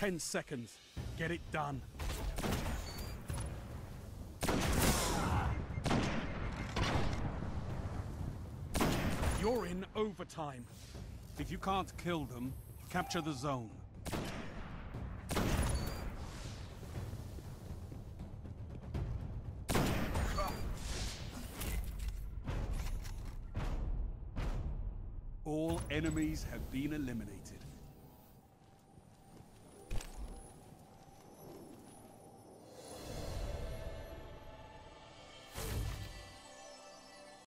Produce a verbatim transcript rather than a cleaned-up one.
ten seconds. Get it done. You're in overtime. If you can't kill them, capture the zone. All enemies have been eliminated.